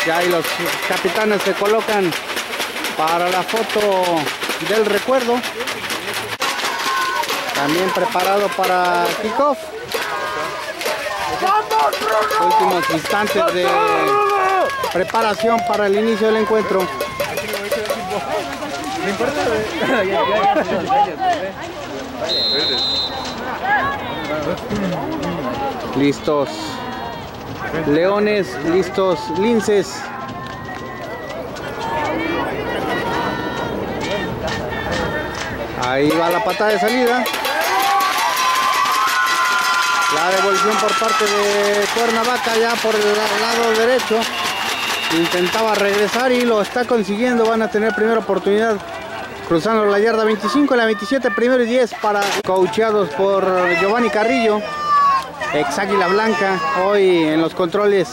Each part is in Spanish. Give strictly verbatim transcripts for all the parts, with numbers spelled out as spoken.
Ya ahí los capitanes se colocan para la foto del recuerdo. También preparado para kickoff. Últimos instantes de preparación para el inicio del encuentro. Listos Leones, listos Linces. Ahí va la patada de salida. La devolución por parte de Cuernavaca ya por el lado derecho. Intentaba regresar y lo está consiguiendo. Van a tener primera oportunidad cruzando la yarda veinticinco, la veintisiete, primero y diez para coacheados por Giovanni Carrillo, ex Águila Blanca, hoy en los controles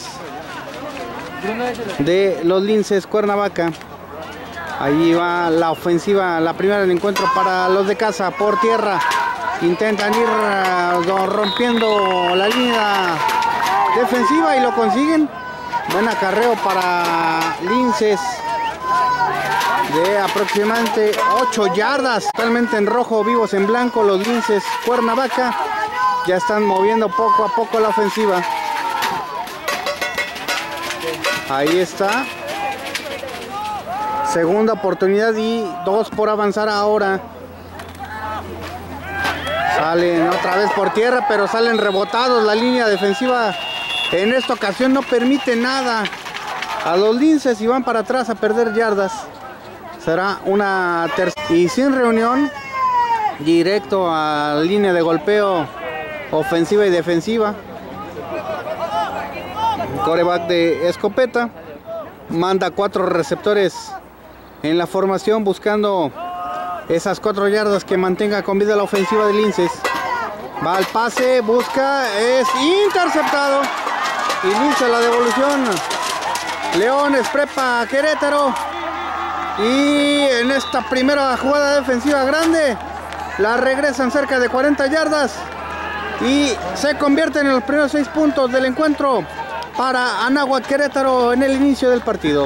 de los Linces Cuernavaca. Allí va la ofensiva, la primera del encuentro para los de casa por tierra. Intentan ir uh, rompiendo la línea defensiva y lo consiguen. Buen acarreo para Linces de aproximadamente ocho yardas. Totalmente en rojo, vivos en blanco los Linces Cuernavaca. Ya están moviendo poco a poco la ofensiva. Ahí está. Segunda oportunidad y dos por avanzar ahora. Salen otra vez por tierra, pero salen rebotados. La línea defensiva en esta ocasión no permite nada a los Linces y van para atrás a perder yardas. Será una tercera y sin reunión, directo a la línea de golpeo ofensiva y defensiva. Quarterback de escopeta manda cuatro receptores en la formación buscando esas cuatro yardas que mantenga con vida la ofensiva de Linces. Va al pase, busca, es interceptado y Linces la devolución. Leones prepa Querétaro y en esta primera jugada defensiva grande la regresan cerca de cuarenta yardas y se convierten en los primeros seis puntos del encuentro para Anáhuac Querétaro en el inicio del partido.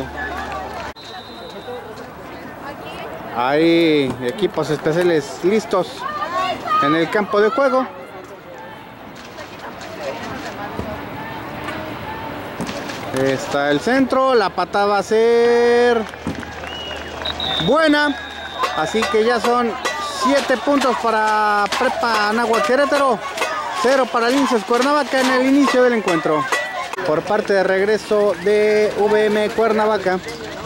Hay equipos especiales listos en el campo de juego. Está el centro, la patada va a ser buena, así que ya son siete puntos para Prepa Anáhuac Querétaro, cero para Linces Cuernavaca en el inicio del encuentro. Por parte de regreso de V M Cuernavaca.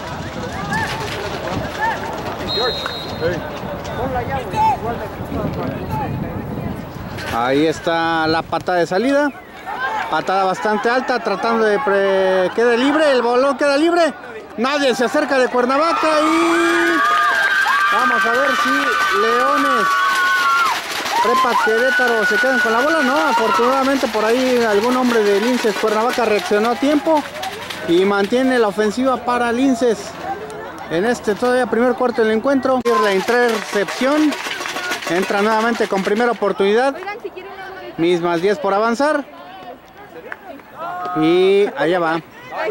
Ahí está la patada de salida. Patada bastante alta, tratando de pre... queda libre, el balón queda libre. Nadie se acerca de Cuernavaca y vamos a ver si Leones Prepa Querétaro se quedan con la bola. No, afortunadamente por ahí algún hombre de Linces Cuernavaca reaccionó a tiempo y mantiene la ofensiva para Linces en este todavía primer cuarto del encuentro. La intercepción entra nuevamente con primera oportunidad, mismas diez por avanzar y allá va.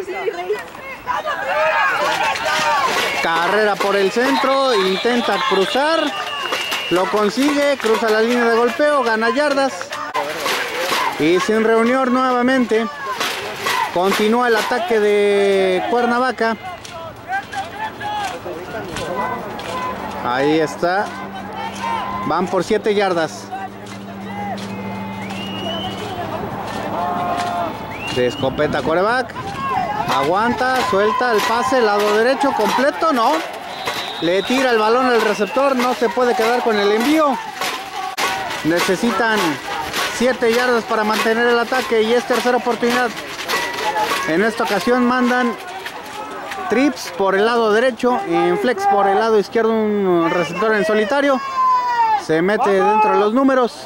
Carrera por el centro, intenta cruzar, lo consigue, cruza la línea de golpeo, gana yardas y sin reunión nuevamente. Continúa el ataque de Cuernavaca. Ahí está, van por siete yardas. De escopeta quarterback, aguanta, suelta el pase, lado derecho completo, no, le tira el balón al receptor, no se puede quedar con el envío. Necesitan siete yardas para mantener el ataque y es tercera oportunidad. En esta ocasión mandan trips por el lado derecho y en flex por el lado izquierdo, un receptor en solitario se mete dentro de los números.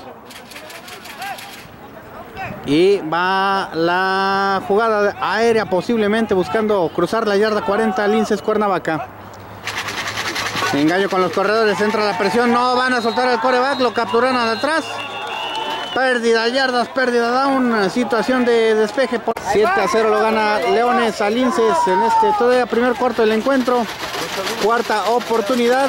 Y va la jugada aérea posiblemente buscando cruzar la yarda cuarenta Linces Cuernavaca. Engaño con los corredores, entra la presión, no van a soltar al quarterback, lo capturan atrás. Pérdida, yardas, pérdida, down, situación de despeje. Por siete a cero lo gana Leones a Linces en este todavía primer cuarto del encuentro. Cuarta oportunidad.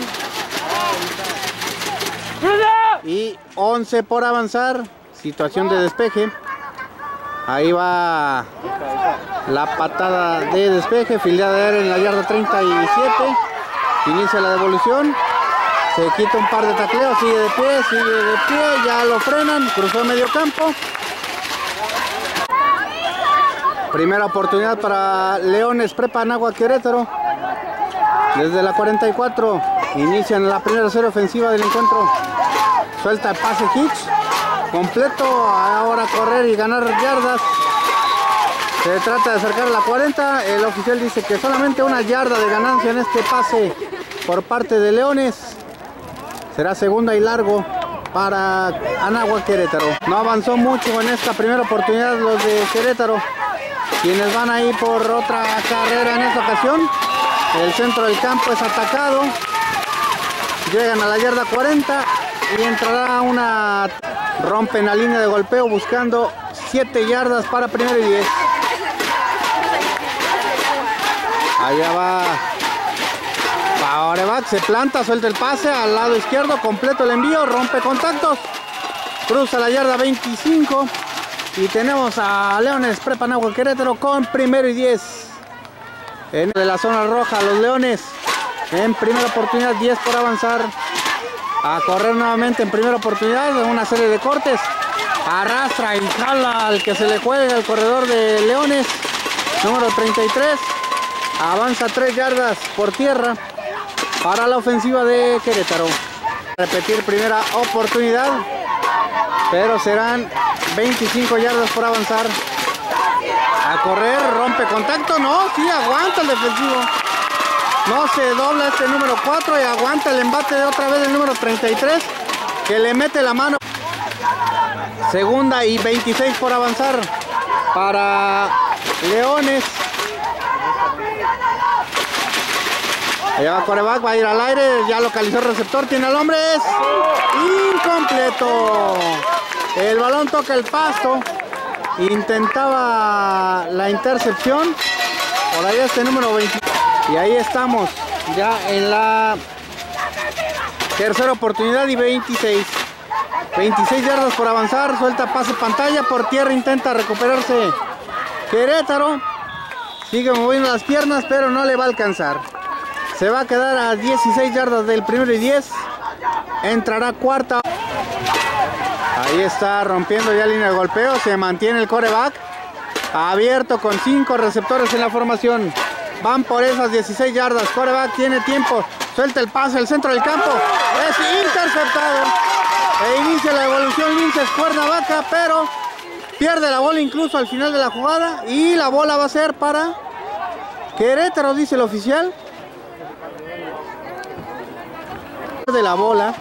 Y once por avanzar. Situación de despeje. Ahí va la patada de despeje. Fildeada en la yarda treinta y siete. Inicia la devolución. Se quita un par de tacleos, sigue de pie, sigue de pie, ya lo frenan, cruzó medio campo. Primera oportunidad para Leones Prepa Anáhuac Querétaro. Desde la cuarenta y cuatro inician la primera serie ofensiva del encuentro. Suelta el pase Hitch, completo, ahora correr y ganar yardas. Se trata de acercar a la cuarenta, el oficial dice que solamente una yarda de ganancia en este pase por parte de Leones. Será segunda y largo para Anáhuac Querétaro. No avanzó mucho en esta primera oportunidad los de Querétaro, quienes van ahí por otra carrera en esta ocasión. El centro del campo es atacado. Llegan a la yarda cuarenta y entrará una... Rompen la línea de golpeo buscando siete yardas para primero y diez. Allá va... Coreback se planta, suelta el pase al lado izquierdo, completo el envío, rompe contactos, cruza la yarda veinticinco y tenemos a Leones Prepa Anáhuac Querétaro con primero y diez. En de la zona roja, los Leones en primera oportunidad, diez por avanzar. A correr nuevamente en primera oportunidad, una serie de cortes. Arrastra y jala al que se le juega el corredor de Leones, número treinta y tres. Avanza tres yardas por tierra para la ofensiva de Querétaro. Repetir primera oportunidad, pero serán veinticinco yardas por avanzar. A correr, rompe contacto, no, sí, aguanta el defensivo. No se dobla este número cuatro y aguanta el embate de otra vez el número treinta y tres, que le mete la mano. Segunda y veintiséis por avanzar para Leones. Allá va coreback, va a ir al aire, ya localizó el receptor, tiene al hombre, es incompleto. El balón toca el pasto, intentaba la intercepción, por ahí este número veinte. Y ahí estamos, ya en la tercera oportunidad y veintiséis. veintiséis yardas por avanzar, suelta pase pantalla, por tierra intenta recuperarse Querétaro. Sigue moviendo las piernas, pero no le va a alcanzar. Se va a quedar a dieciséis yardas del primero y diez. Entrará cuarta. Ahí está rompiendo ya línea de golpeo. Se mantiene el coreback abierto con cinco receptores en la formación. Van por esas dieciséis yardas. Coreback tiene tiempo. Suelta el pase al centro del campo. Es interceptado. E inicia la evolución Linces Cuernavaca, pero pierde la bola incluso al final de la jugada. Y la bola va a ser para Querétaro, dice el oficial. De la bola.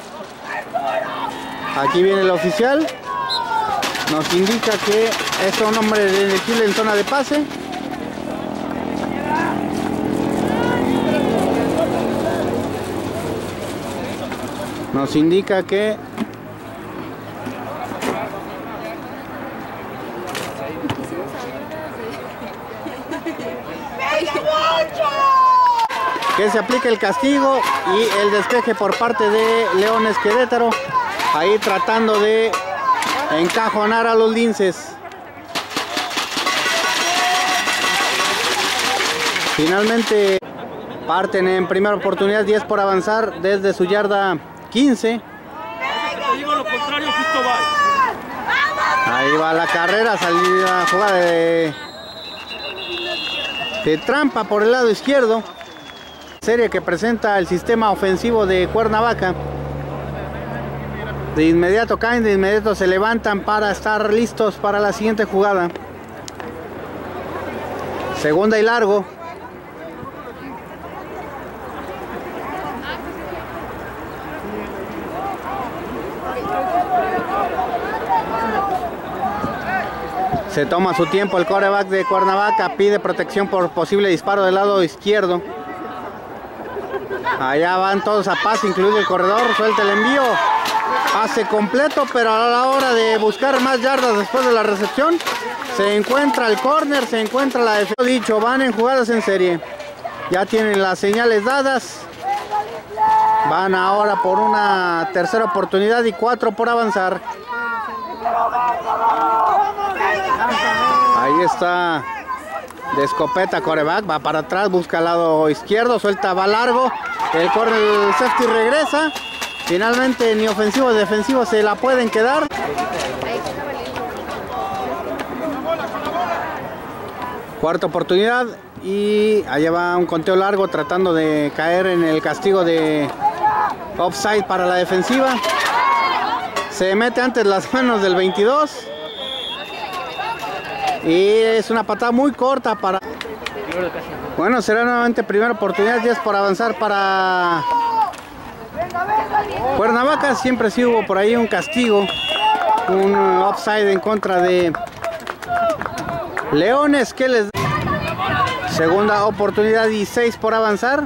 Aquí viene el oficial. Nos indica que es un hombre elegible en zona de pase. Nos indica que que se aplique el castigo y el despeje por parte de Leones Querétaro, ahí tratando de encajonar a los linces. Finalmente parten en primera oportunidad, diez por avanzar desde su yarda quince. Ahí va la carrera, salida, jugada de, de trampa por el lado izquierdo. Serie que presenta el sistema ofensivo de Cuernavaca. De inmediato caen, de inmediato se levantan para estar listos para la siguiente jugada. Segunda y largo. Se toma su tiempo el quarterback de Cuernavaca, pide protección por posible disparo del lado izquierdo. Allá van todos a pase, incluido el corredor, suelta el envío. Pase completo, pero a la hora de buscar más yardas después de la recepción, se encuentra el córner, se encuentra la defensa. Dicho, van en jugadas en serie. Ya tienen las señales dadas. Van ahora por una tercera oportunidad y cuatro por avanzar. Ahí está de escopeta quarterback, va para atrás, busca al lado izquierdo, suelta, va largo. El corner, el safety regresa. Finalmente ni ofensivo ni defensivo se la pueden quedar. Cuarta oportunidad y allá va un conteo largo tratando de caer en el castigo de offside para la defensiva. Se mete antes las manos del veintidós. Y es una patada muy corta para... Bueno, será nuevamente primera oportunidad, diez por avanzar para Cuernavaca. Siempre sí hubo por ahí un castigo, un offside en contra de Leones, que les... Segunda oportunidad y seis por avanzar.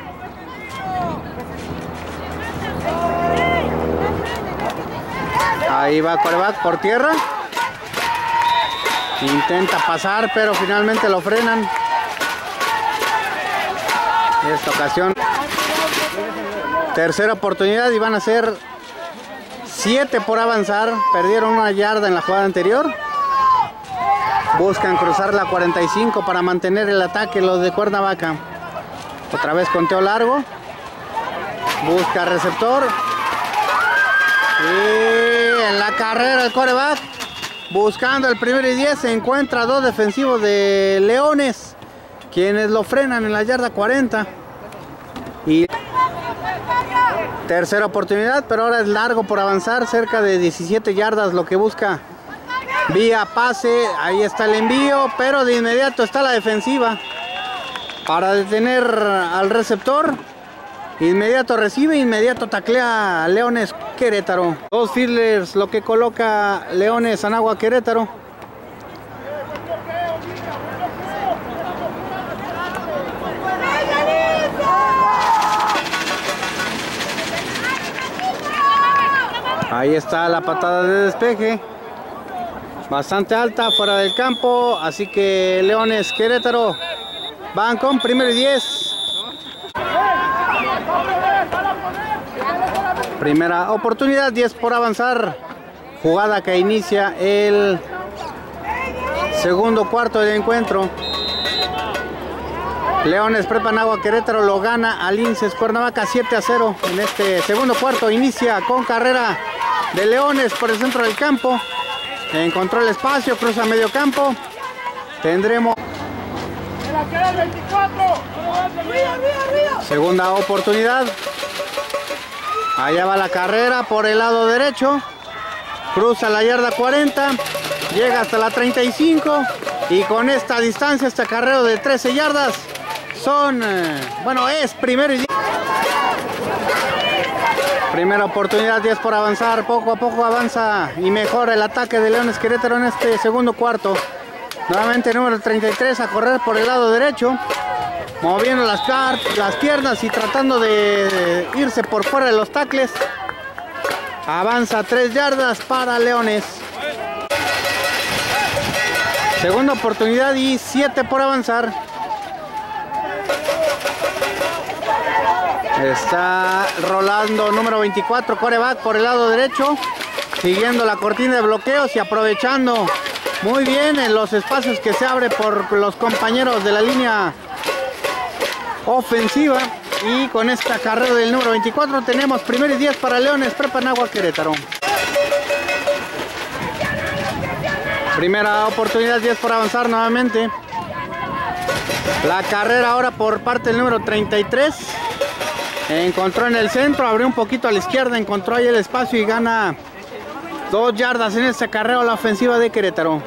Ahí va quarterback por tierra. Intenta pasar, pero finalmente lo frenan. Esta ocasión, tercera oportunidad y van a ser siete por avanzar. Perdieron una yarda en la jugada anterior. Buscan cruzar la cuarenta y cinco para mantener el ataque los de Cuernavaca. Otra vez conteo largo. Busca receptor. Y en la carrera el quarterback, buscando el primero y diez, se encuentra dos defensivos de Leones, quienes lo frenan en la yarda cuarenta. Y tercera oportunidad, pero ahora es largo por avanzar, cerca de diecisiete yardas lo que busca vía pase. Ahí está el envío, pero de inmediato está la defensiva para detener al receptor. Inmediato recibe, inmediato taclea a Leones Querétaro. Dos fielders, lo que coloca Leones Anáhuac Querétaro. Ahí está la patada de despeje. Bastante alta, fuera del campo. Así que Leones Querétaro van con primero y diez. Primera oportunidad, diez por avanzar. Jugada que inicia el segundo cuarto del encuentro. Leones Prepa Anáhuac Querétaro lo gana al Linces Cuernavaca siete a cero. En este segundo cuarto inicia con carrera de Leones por el centro del campo. Encontró el espacio, cruza medio campo. Tendremos segunda oportunidad. Allá va la carrera por el lado derecho. Cruza la yarda cuarenta. Llega hasta la treinta y cinco. Y con esta distancia, este acarreo de trece yardas, son, eh, bueno, es primero y diez. Primera oportunidad, diez por avanzar. Poco a poco avanza y mejora el ataque de Leones Querétaro en este segundo cuarto. Nuevamente número treinta y tres a correr por el lado derecho, moviendo las, las piernas y tratando de irse por fuera de los tacles. Avanza tres yardas para Leones. Segunda oportunidad y siete por avanzar. Está rolando número veinticuatro, quarterback por el lado derecho, siguiendo la cortina de bloqueos y aprovechando muy bien en los espacios que se abre por los compañeros de la línea ofensiva. Y con esta carrera del número veinticuatro tenemos primero y diez para Leones Prepa Anáhuac Querétaro. Primera oportunidad, diez por avanzar nuevamente. La carrera ahora por parte del número treinta y tres. Encontró en el centro, abrió un poquito a la izquierda, encontró ahí el espacio y gana dos yardas en este acarreo la ofensiva de Querétaro.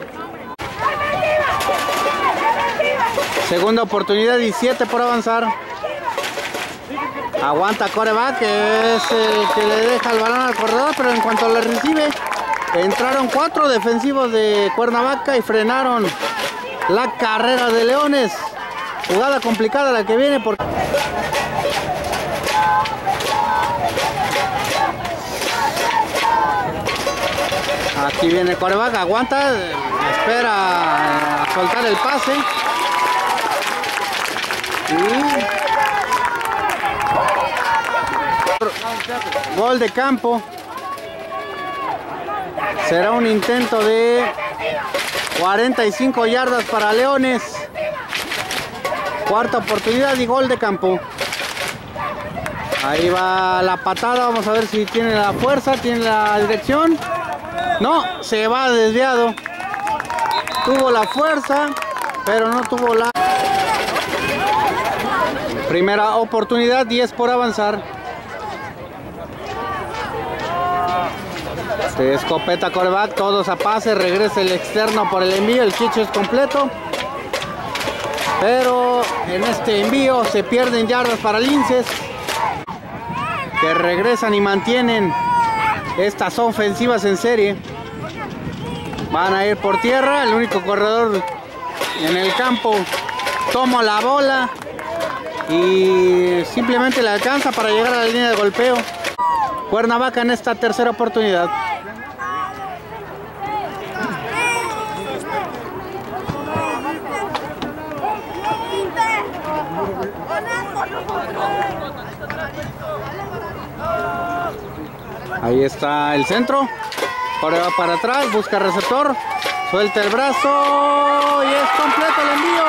Segunda oportunidad y siete por avanzar. Aguanta quarterback, que es el que le deja el balón al corredor, pero en cuanto le recibe, entraron cuatro defensivos de Cuernavaca y frenaron la carrera de Leones. Jugada complicada la que viene por... Aquí viene coreback, aguanta, espera a soltar el pase. Y gol de campo. Será un intento de cuarenta y cinco yardas para Leones. Cuarta oportunidad y gol de campo. Ahí va la patada, vamos a ver si tiene la fuerza, tiene la dirección. No, se va desviado. Tuvo la fuerza, pero no tuvo la... Primera oportunidad, diez por avanzar. Se escopeta coreback, todos a pase, regresa el externo por el envío, el pitch es completo. Pero en este envío se pierden yardas para Linces, que regresan y mantienen estas ofensivas en serie. Van a ir por tierra, el único corredor en el campo toma la bola y simplemente le alcanza para llegar a la línea de golpeo. Cuernavaca en esta tercera oportunidad. Ahí está el centro. Ahora va para atrás, busca receptor. Suelta el brazo y es completo el envío.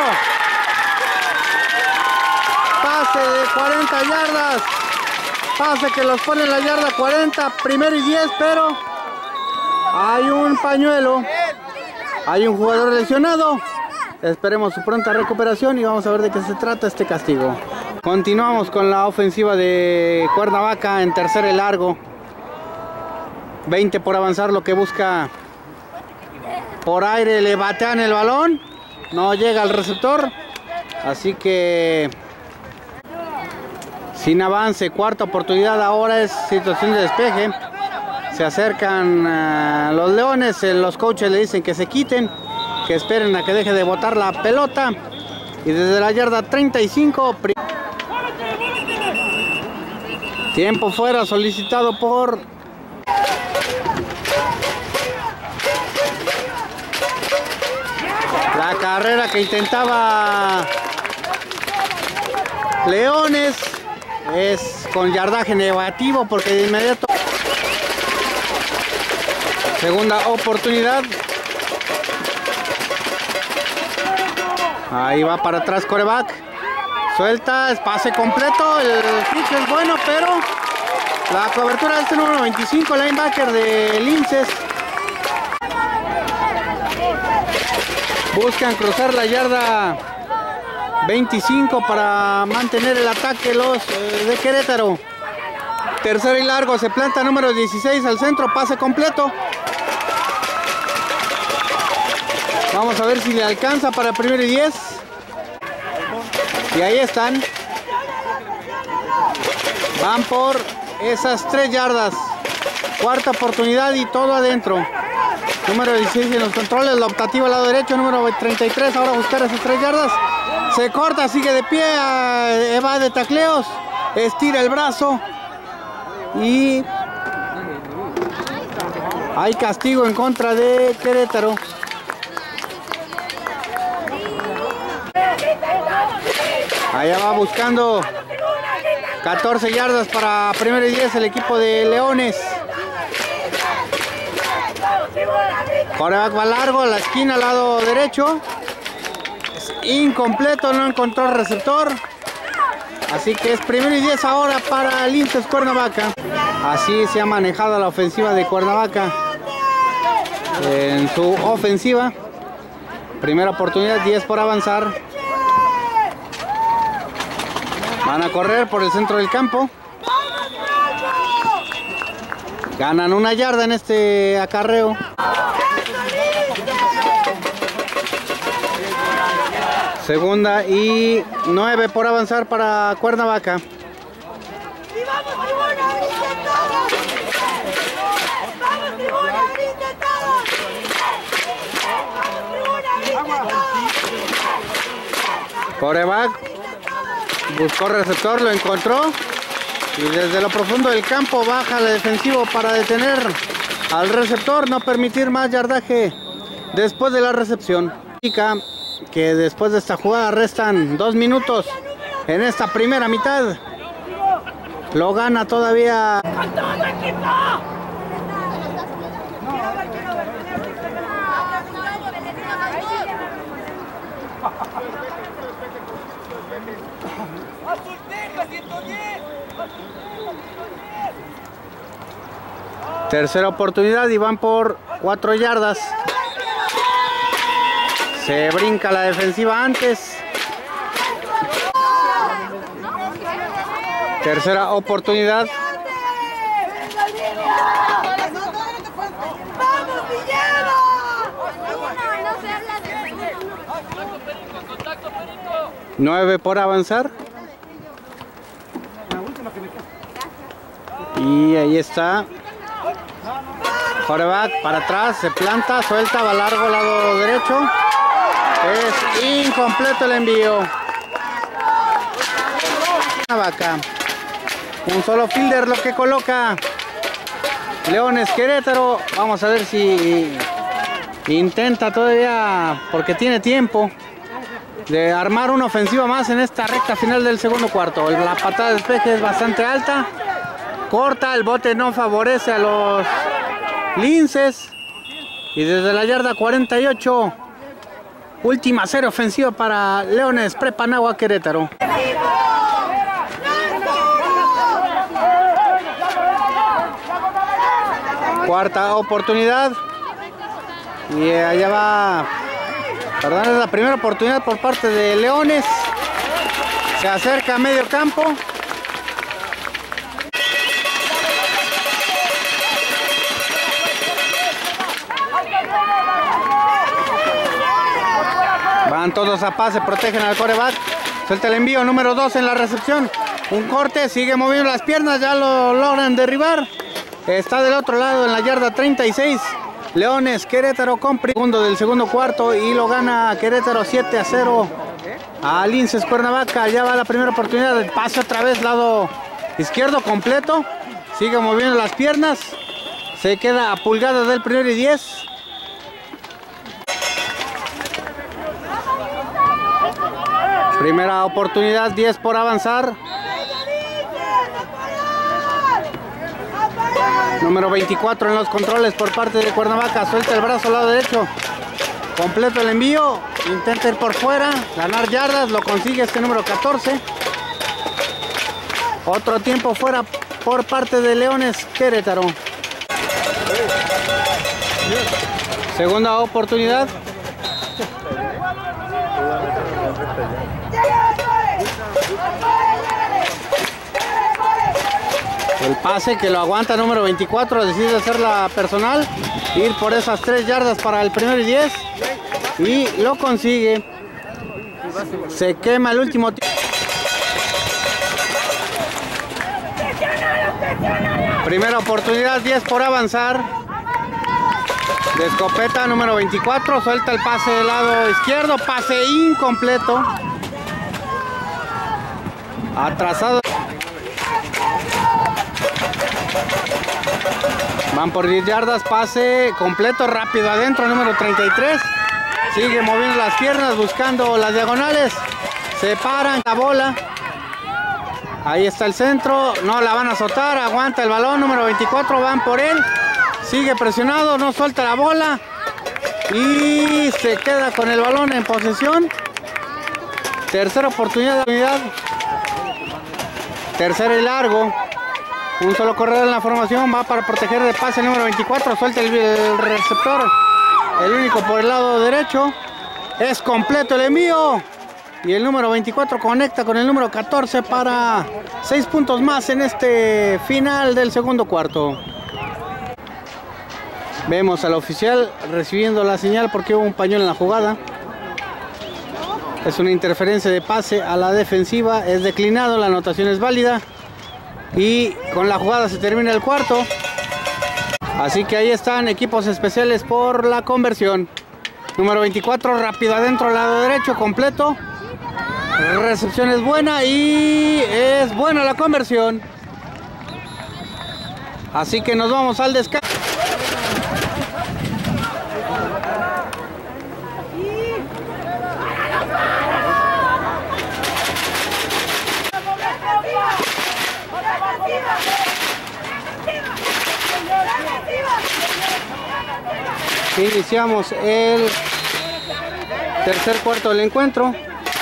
Pase de cuarenta yardas. Pase que los pone en la yarda cuarenta, primero y diez, pero hay un pañuelo. Hay un jugador lesionado. Esperemos su pronta recuperación y vamos a ver de qué se trata este castigo. Continuamos con la ofensiva de Cuernavaca en tercer y largo. veinte por avanzar, lo que busca por aire, le batean el balón, no llega al receptor, así que sin avance. Cuarta oportunidad, ahora es situación de despeje. Se acercan uh, los Leones, los coaches le dicen que se quiten, que esperen a que deje de botar la pelota, y desde la yarda treinta y cinco, tiempo fuera solicitado por la carrera que intentaba Leones. Es con yardaje negativo porque de inmediato. Segunda oportunidad. Ahí va para atrás coreback. Suelta, es pase completo. El pitch es bueno, pero la cobertura de este número veinticinco, linebacker de Linces. Buscan cruzar la yarda veinticinco para mantener el ataque los eh, de Querétaro. Tercero y largo, se planta número dieciséis al centro, pase completo. Vamos a ver si le alcanza para primero y diez. Y ahí están. Van por esas tres yardas. Cuarta oportunidad y todo adentro. Número dieciséis en los controles, la optativa al lado derecho, número treinta y tres, ahora buscar esas tres yardas. Se corta, sigue de pie, va de tacleos, estira el brazo y hay castigo en contra de Querétaro. Allá va buscando catorce yardas para primero y diez el equipo de Leones. Coreback va largo a la esquina al lado derecho. Es incompleto, no encontró el receptor. Así que es primero y diez ahora para Linces Cuernavaca. Así se ha manejado la ofensiva de Cuernavaca en su ofensiva. Primera oportunidad, diez por avanzar. Van a correr por el centro del campo. Ganan una yarda en este acarreo. Segunda y nueve por avanzar para Cuernavaca. Coreback buscó receptor, lo encontró y desde lo profundo del campo baja el defensivo para detener al receptor, no permitir más yardaje después de la recepción. Que después de esta jugada restan dos minutos en esta primera mitad. Lo gana todavía. Tercera oportunidad y van por cuatro yardas. Se brinca la defensiva antes. Tercera oportunidad. Nueve por avanzar. Y ahí está. Quarterback para atrás, se planta, suelta, va largo, lado derecho. Es incompleto el envío. Vaca. Un solo fielder lo que coloca Leones Querétaro. Vamos a ver si intenta todavía, porque tiene tiempo, de armar una ofensiva más en esta recta final del segundo cuarto. La patada de despeje es bastante alta. Corta, el bote no favorece a los linces. Y desde la yarda cuarenta y ocho, última serie ofensiva para Leones Prepa Anáhuac Querétaro. Cuarta oportunidad. Y allá va. Perdón, es la primera oportunidad por parte de Leones. Se acerca a medio campo. Van todos a pase, protegen al quarterback. Suelta el envío, número dos en la recepción. Un corte, sigue moviendo las piernas, ya lo logran derribar. Está del otro lado en la yarda treinta y seis. Leones Querétaro con segundo del segundo cuarto y lo gana Querétaro siete a cero a Linces Cuernavaca. Ya va la primera oportunidad del pase otra vez, lado izquierdo completo. Sigue moviendo las piernas. Se queda a pulgadas del primero y diez. Primera oportunidad, diez por avanzar. Número veinticuatro en los controles por parte de Cuernavaca. Suelta el brazo al lado derecho. Completo el envío. Intenta ir por fuera. Ganar yardas. Lo consigue este número catorce. Otro tiempo fuera por parte de Leones Querétaro. Segunda oportunidad. El pase que lo aguanta número veinticuatro, decide hacer la personal, ir por esas tres yardas para el primero y diez y lo consigue. Se quema el último tiempo. Primera oportunidad, diez por avanzar. De escopeta número veinticuatro, suelta el pase del lado izquierdo, pase incompleto. Atrasado. Van por diez yardas, pase completo, rápido adentro, número treinta y tres. Sigue moviendo las piernas, buscando las diagonales. Se paran la bola. Ahí está el centro, no la van a azotar, aguanta el balón, número veinticuatro, van por él. Sigue presionado, no suelta la bola. Y se queda con el balón en posesión. Tercera oportunidad. Tercera y largo. Un solo corredor en la formación, va para proteger de pase el número veinticuatro, suelta el, el receptor, el único por el lado derecho, es completo el envío y el número veinticuatro conecta con el número catorce para seis puntos más en este final del segundo cuarto. Vemos al oficial recibiendo la señal porque hubo un pañuelo en la jugada. Es una interferencia de pase a la defensiva, es declinado, la anotación es válida. Y con la jugada se termina el cuarto. Así que ahí están equipos especiales por la conversión. Número veinticuatro, rápido adentro, lado derecho, completo. Recepción es buena y es buena la conversión. Así que nos vamos al descanso. Iniciamos el tercer cuarto del encuentro.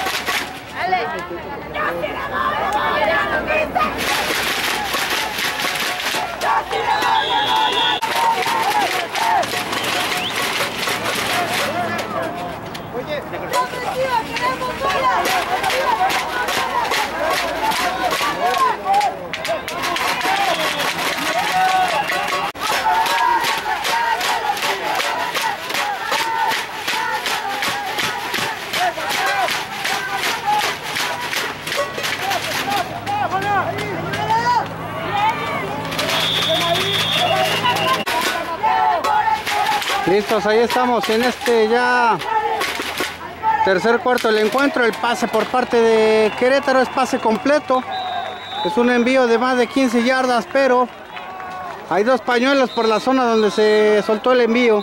Listos, ahí estamos en este ya tercer cuarto del encuentro. El pase por parte de Querétaro es pase completo. Es un envío de más de quince yardas, pero hay dos pañuelos por la zona donde se soltó el envío.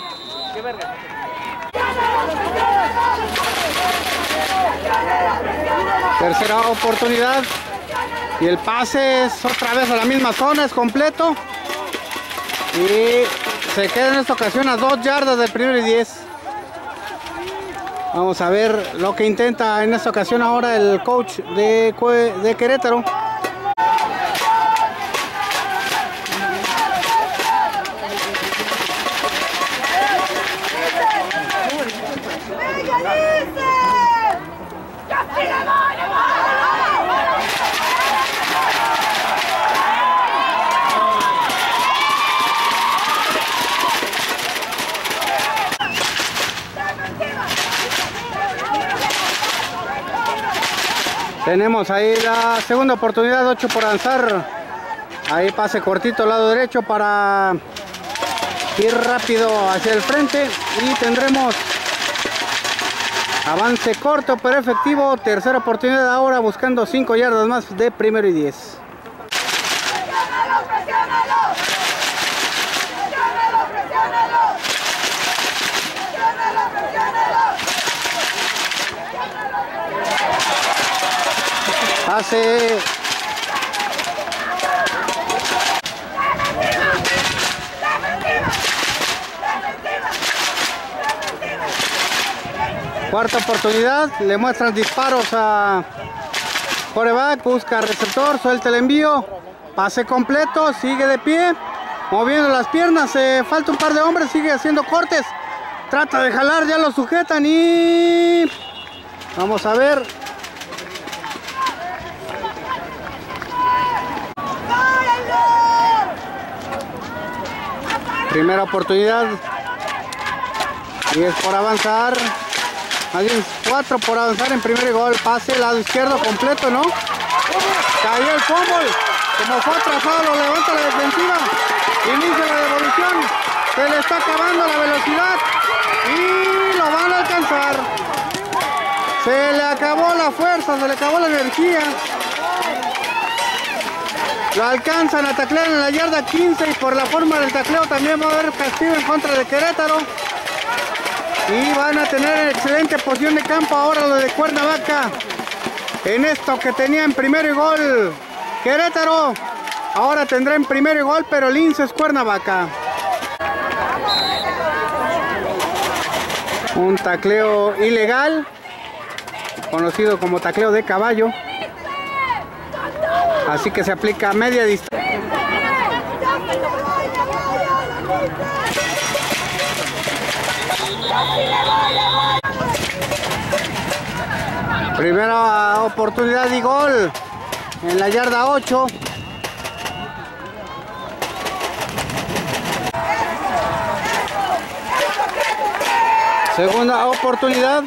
Tercera oportunidad. Y el pase es otra vez a la misma zona, es completo. Y se queda en esta ocasión a dos yardas del primero y diez. Vamos a ver lo que intenta en esta ocasión ahora el coach de, de Querétaro. Tenemos ahí la segunda oportunidad, ocho por avanzar. Ahí pase cortito al lado derecho para ir rápido hacia el frente. Y tendremos avance corto pero efectivo. Tercera oportunidad ahora buscando cinco yardas más de primero y diez. Pase. Cuarta oportunidad, le muestran disparos a quarterback, busca receptor, suelta el envío, pase completo, sigue de pie, moviendo las piernas, eh, falta un par de hombres, sigue haciendo cortes, trata de jalar, ya lo sujetan y vamos a ver. Primera oportunidad y es por avanzar. Hay cuatro por avanzar en primer gol. Pase lado izquierdo completo, ¿no? Cayó el fútbol. Como fue atrasado, lo levanta la defensiva. Inicia la devolución. Se le está acabando la velocidad y lo van a alcanzar. Se le acabó la fuerza, se le acabó la energía. Lo alcanzan a taclear en la yarda quince y por la forma del tacleo también va a haber castigo en contra de Querétaro. Y van a tener excelente posición de campo ahora lo de Cuernavaca. En esto que tenía en primero y gol Querétaro, ahora tendrá en primero y gol, pero Linces Cuernavaca. Un tacleo ilegal, conocido como tacleo de caballo. Así que se aplica a media distancia. Primera oportunidad y gol en la yarda ocho. Segunda oportunidad.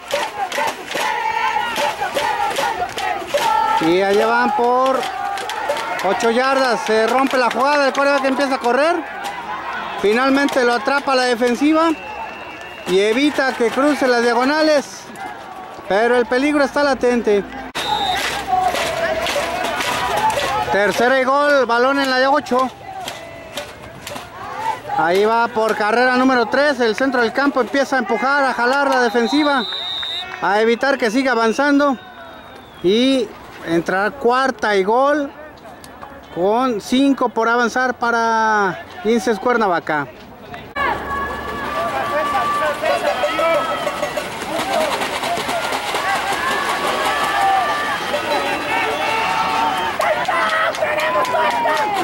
Y allá van por ocho yardas. Se rompe la jugada, el quarterback empieza a correr. Finalmente lo atrapa la defensiva y evita que cruce las diagonales. Pero el peligro está latente. Tercera y gol, balón en la ocho. Ahí va por carrera número tres. El centro del campo empieza a empujar, a jalar la defensiva, a evitar que siga avanzando. Y entrará cuarta y gol con cinco por avanzar para Linces Cuernavaca.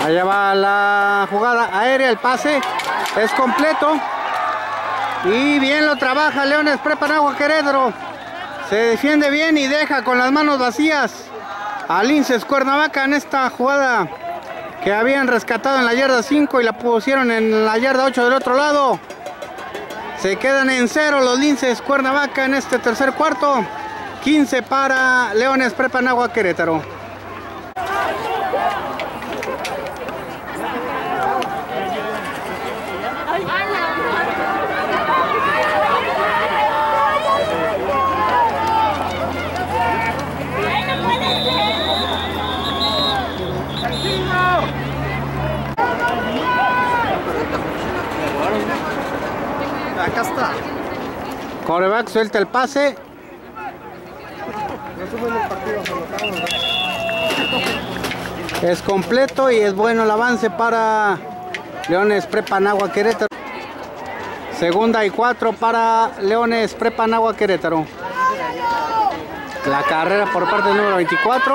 Allá va la jugada aérea, el pase es completo. Y bien lo trabaja Leones Prepa Nahua Querétaro. Se defiende bien y deja con las manos vacías a Linces Cuernavaca en esta jugada que habían rescatado en la yarda cinco y la pusieron en la yarda ocho del otro lado. Se quedan en cero los Linces Cuernavaca en este tercer cuarto. quince para Leones Prepa Nahua Querétaro. Acá está. Quarterback suelta el pase. Es completo y es bueno el avance para Leones Prepa Nahua Querétaro. Segunda y cuatro para Leones Prepa Nahua Querétaro. La carrera por parte del número veinticuatro.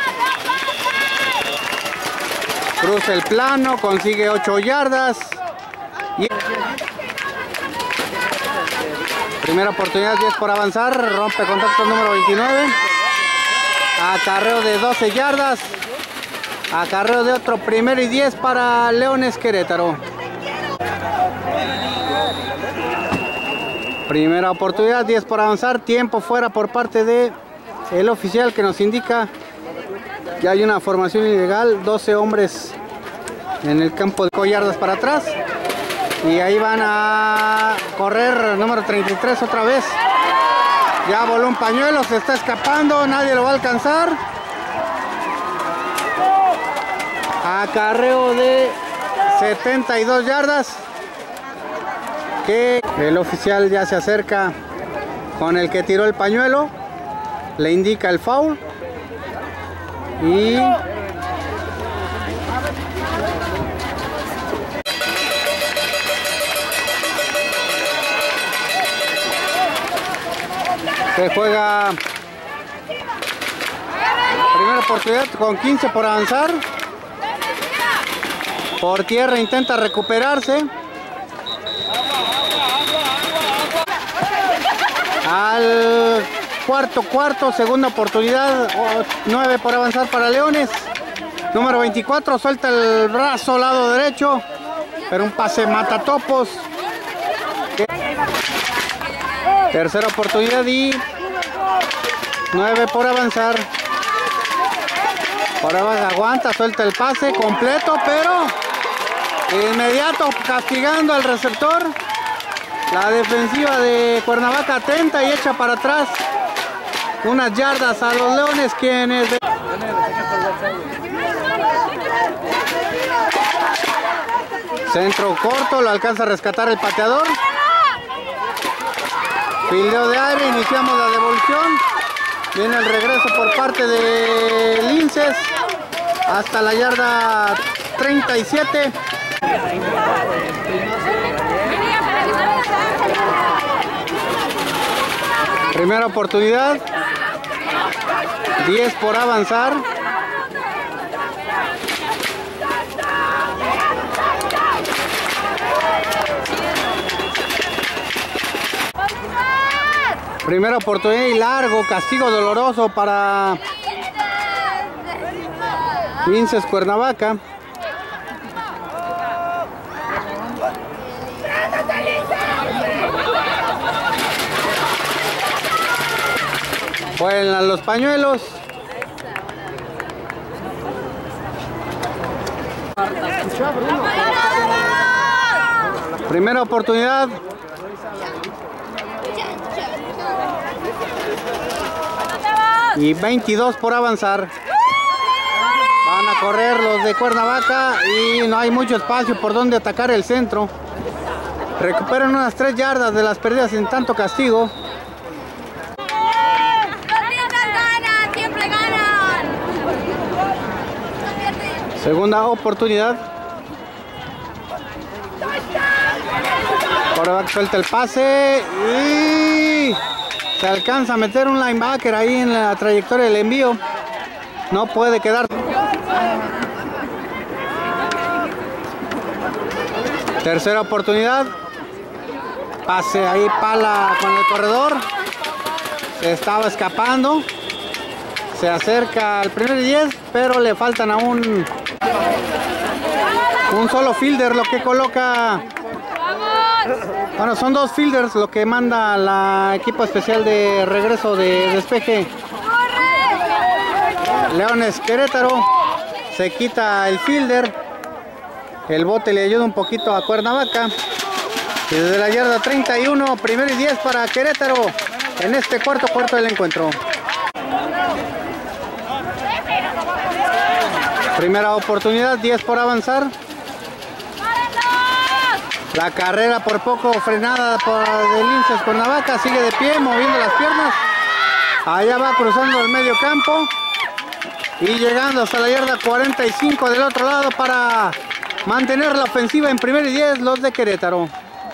Cruza el plano, consigue ocho yardas. Y primera oportunidad, diez por avanzar. Rompe contacto el número veintinueve. Acarreo de doce yardas. Acarreo de otro primero y diez para Leones Querétaro. Primera oportunidad, diez por avanzar. Tiempo fuera por parte de el oficial que nos indica que hay una formación ilegal. doce hombres en el campo de yardas para atrás. Y ahí van a correr número treinta y tres otra vez. Ya voló un pañuelo, se está escapando, nadie lo va a alcanzar. Acarreo de setenta y dos yardas. Que el oficial ya se acerca con el que tiró el pañuelo. Le indica el foul. Y se juega primera oportunidad con quince por avanzar. Por tierra intenta recuperarse. Al cuarto cuarto, segunda oportunidad, nueve por avanzar para Leones. Número veinticuatro suelta el brazo lado derecho, pero un pase matatopos. Tercera oportunidad y nueve por avanzar. Ahora aguanta, suelta el pase completo, pero de inmediato castigando al receptor. La defensiva de Cuernavaca atenta y echa para atrás unas yardas a los Leones, quienes de... Centro corto, lo alcanza a rescatar el pateador. Fildeo de aire, iniciamos la devolución. Viene el regreso por parte de Linces hasta la yarda treinta y siete. Primera oportunidad, diez por avanzar. Primera oportunidad y largo, castigo doloroso para Linces Cuernavaca. Vuelan los pañuelos. Primera oportunidad. Y veintidós por avanzar. Van a correr los de Cuernavaca y no hay mucho espacio por donde atacar el centro. Recuperan unas tres yardas de las pérdidas en tanto castigo. Segunda oportunidad. Quarterback suelta el pase y se alcanza a meter un linebacker ahí en la trayectoria del envío. No puede quedar. Tercera oportunidad. Pase ahí Pala con el corredor. Se estaba escapando. Se acerca al primer y diez, pero le faltan aún un solo fielder, lo que coloca... Bueno, son dos fielders lo que manda la equipo especial de regreso de despeje. Leones Querétaro se quita el fielder. El bote le ayuda un poquito a Cuernavaca. Y desde la yarda treinta y uno, primero y diez para Querétaro en este cuarto cuarto del encuentro. Primera oportunidad, diez por avanzar. La carrera por poco frenada por el Linces Cuernavaca. Sigue de pie, moviendo las piernas. Allá va cruzando el medio campo. Y llegando hasta la yarda cuarenta y cinco del otro lado para mantener la ofensiva en primer y diez los de Querétaro.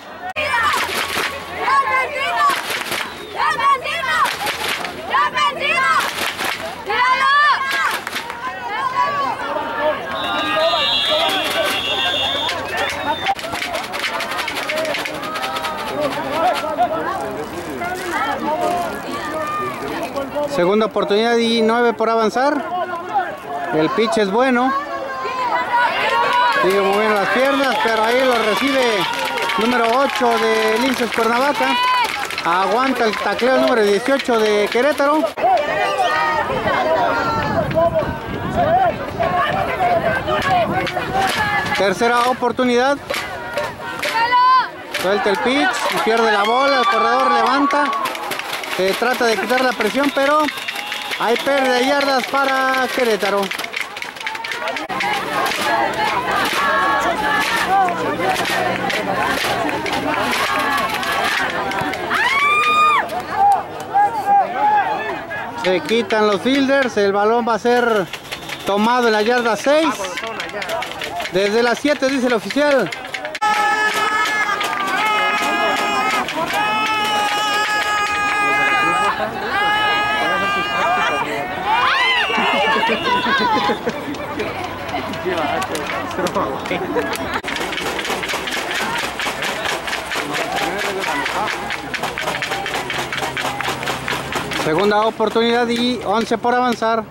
Segunda oportunidad y nueve por avanzar. El pitch es bueno. Sigue moviendo las piernas, pero ahí lo recibe número ocho de Linces Cuernavaca. Aguanta el tacleo número dieciocho de Querétaro. Tercera oportunidad. Suelta el pitch y pierde la bola. El corredor levanta. Se trata de quitar la presión, pero hay pérdida de yardas para Querétaro. Se quitan los fielders, el balón va a ser tomado en la yarda seis. Desde las siete dice el oficial. Segunda oportunidad y once por avanzar.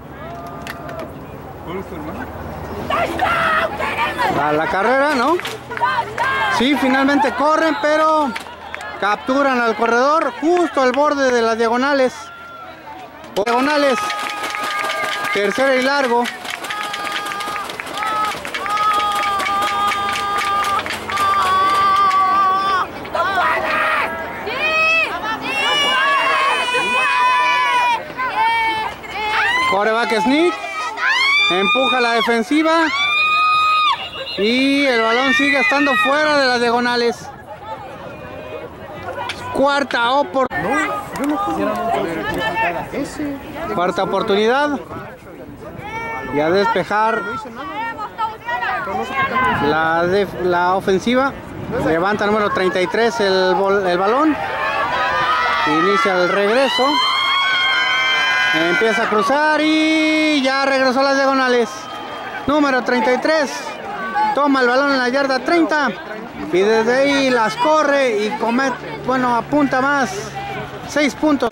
A la carrera, ¿no? Sí, finalmente corren, pero capturan al corredor justo al borde de las diagonales. Diagonales. Tercera y largo. Coreback sneak. Empuja la defensiva. Y el balón sigue estando fuera de las diagonales. Cuarta oportunidad. Cuarta oportunidad. Y a despejar la, de, la ofensiva. Levanta número treinta y tres el, el balón. Inicia el regreso. Empieza a cruzar y ya regresó a las diagonales. Número treinta y tres. Toma el balón en la yarda treinta. Y desde ahí las corre y comete, bueno, apunta más. seis puntos.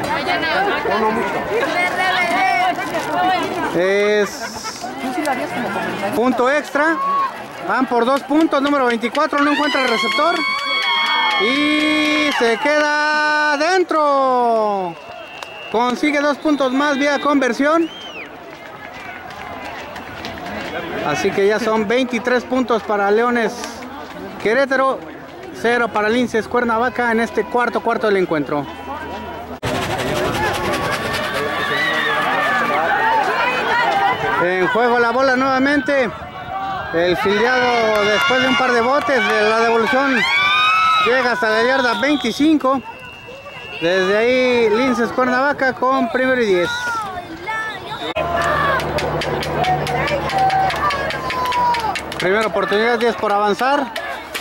Es punto extra. Van por dos puntos. Número veinticuatro no encuentra el receptor. Y se queda dentro. Consigue dos puntos más vía conversión. Así que ya son veintitrés puntos para Leones Querétaro. cero para Linces Cuernavaca en este cuarto cuarto del encuentro. En juego la bola nuevamente. El filiado, después de un par de botes de la devolución, llega hasta la yarda veinticinco. Desde ahí Linces Cuernavaca con primero y diez. Primera oportunidad, diez por avanzar.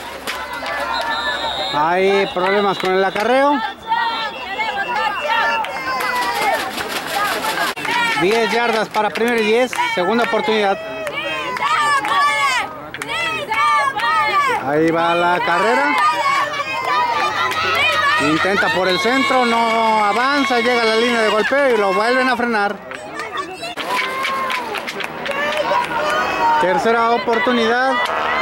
Hay problemas con el acarreo. diez yardas para primero y diez. Segunda oportunidad. Ahí va la carrera. Intenta por el centro, no avanza, llega a la línea de golpeo y lo vuelven a frenar. Tercera oportunidad.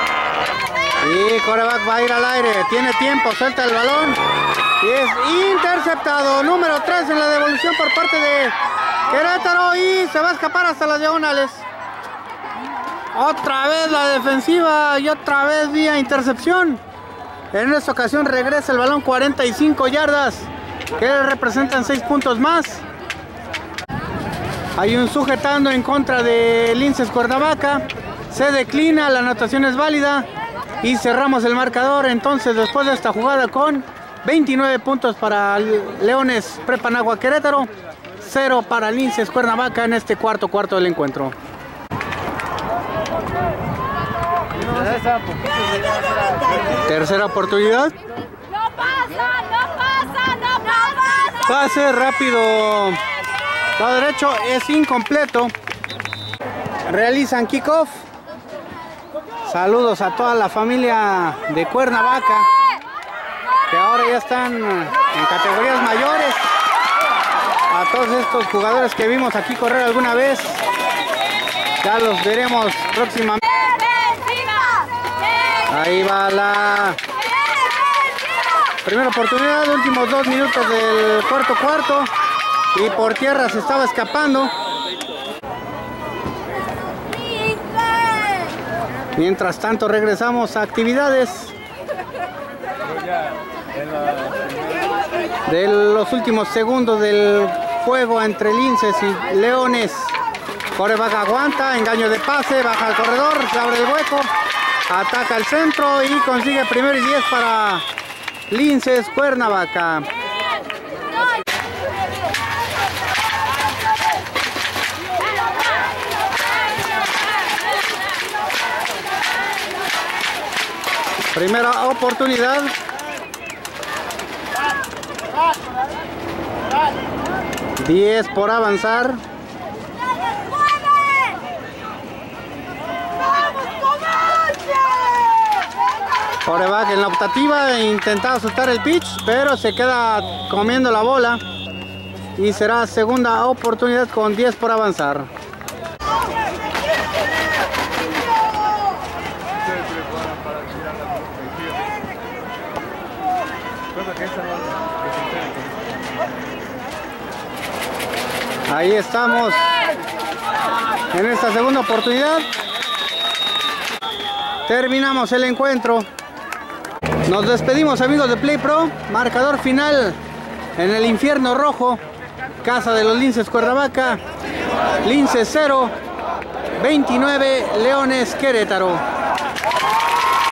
Y quarterback va a ir al aire. Tiene tiempo, suelta el balón. Y es interceptado. Número tres en la devolución por parte de Querétaro. Y se va a escapar hasta las diagonales. Otra vez la defensiva y otra vez vía intercepción. En esta ocasión regresa el balón cuarenta y cinco yardas, que representan seis puntos más. Hay un sujetando en contra de Linces Cuernavaca. Se declina, la anotación es válida y cerramos el marcador. Entonces, después de esta jugada, con veintinueve puntos para Leones Prepa Nahua Querétaro, cero para Linces Cuernavaca en este cuarto cuarto del encuentro. Tercera oportunidad. No pasa, no pasa, no pasa. Pase rápido. Lado derecho es incompleto. Realizan kickoff. Saludos a toda la familia de Cuernavaca, que ahora ya están en categorías mayores. A todos estos jugadores que vimos aquí correr alguna vez, ya los veremos próximamente. Ahí va la primera oportunidad, últimos dos minutos del cuarto cuarto, y por tierra se estaba escapando. Mientras tanto regresamos a actividades de los últimos segundos del juego entre Linces y Leones. Quarterback aguanta, engaño de pase, baja al corredor, se abre el hueco. Ataca el centro y consigue primero y diez para Linces Cuernavaca. Primera oportunidad. diez por avanzar. Quarterback en la optativa, intentaba asustar el pitch, pero se queda comiendo la bola. Y será segunda oportunidad con diez por avanzar. Ahí estamos en esta segunda oportunidad. Terminamos el encuentro. Nos despedimos, amigos de Play Pro. Marcador final en el infierno rojo. Casa de los Linces Cuernavaca. Linces cero, veintinueve Leones Querétaro.